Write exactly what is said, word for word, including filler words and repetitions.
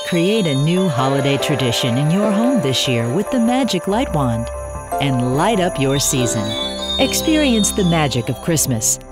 Create a new holiday tradition in your home this year with the Magic Light Wand and light up your season. Experience the magic of Christmas